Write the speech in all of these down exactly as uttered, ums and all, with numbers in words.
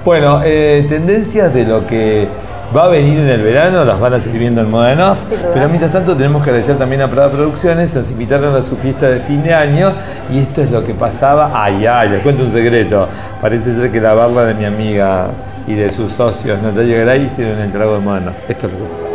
Bueno, eh, tendencias de lo que va a venir en el verano, las van a seguir viendo en Moda Off, pero mientras tanto tenemos que agradecer también a Prada Producciones, nos invitaron a su fiesta de fin de año y esto es lo que pasaba. Ay, ay, les cuento un secreto, parece ser que la barra de mi amiga y de sus socios Natalia Garay hicieron el trago de Moda Off. Esto es lo que pasaba.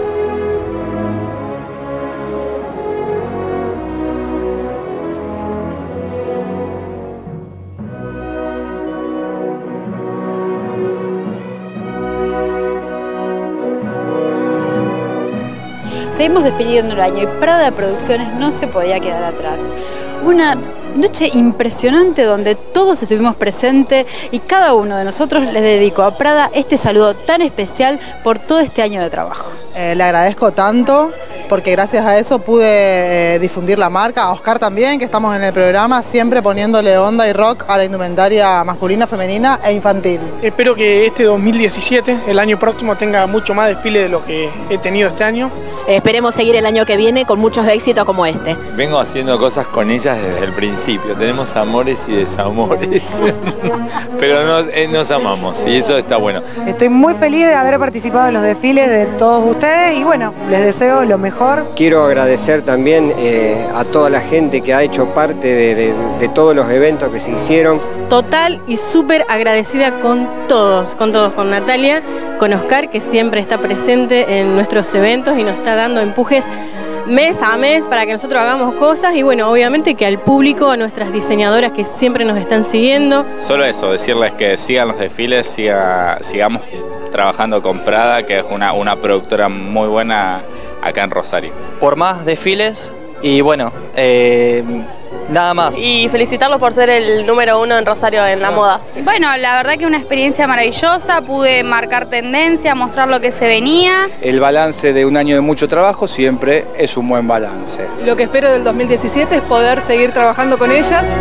Seguimos despidiendo el año y Prada Producciones no se podía quedar atrás. Una noche impresionante donde todos estuvimos presentes y cada uno de nosotros les dedicó a Prada este saludo tan especial por todo este año de trabajo. Eh, le agradezco tanto porque gracias a eso pude eh, difundir la marca, a Oscar también, que estamos en el programa, siempre poniéndole onda y rock a la indumentaria masculina, femenina e infantil. Espero que este dos mil diecisiete, el año próximo, tenga mucho más desfile de lo que he tenido este año. Esperemos seguir el año que viene con muchos éxitos como este. Vengo haciendo cosas con ellas desde el principio, tenemos amores y desamores, pero nos, eh, nos amamos y eso está bueno. Estoy muy feliz de haber participado en los desfiles de todos ustedes y bueno, les deseo lo mejor. Quiero agradecer también eh, a toda la gente que ha hecho parte de, de, de todos los eventos que se hicieron. Total y súper agradecida con todos, con todos, con Natalia, con Oscar, que siempre está presente en nuestros eventos y nos está dando empujes mes a mes para que nosotros hagamos cosas y bueno, obviamente que al público, a nuestras diseñadoras que siempre nos están siguiendo. Solo eso, decirles que sigan los desfiles, siga, sigamos trabajando con Prada, que es una, una productora muy buena acá en Rosario. Por más desfiles y bueno, eh, nada más. Y felicitarlos por ser el número uno en Rosario en la moda. Bueno, la verdad que una experiencia maravillosa, pude marcar tendencia, mostrar lo que se venía. El balance de un año de mucho trabajo siempre es un buen balance. Lo que espero del dos mil diecisiete es poder seguir trabajando con ellas.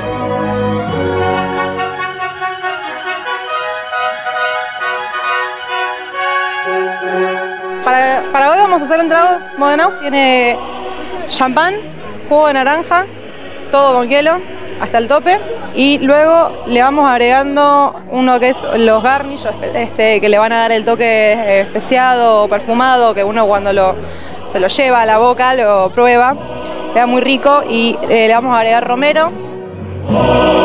Para, para hoy vamos a hacer un trago Moda Off. Tiene champán, jugo de naranja, todo con hielo, hasta el tope. Y luego le vamos agregando uno que es los garnish, este, que le van a dar el toque especiado o perfumado, que uno cuando lo, se lo lleva a la boca lo prueba. Queda muy rico y eh, le vamos a agregar romero.